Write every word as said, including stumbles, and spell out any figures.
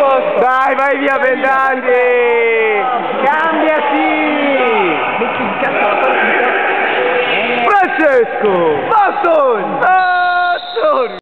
posto. Dai, vai via Bendandi! Cambiati! Metti in cazzo la partita. Francesco! Boston!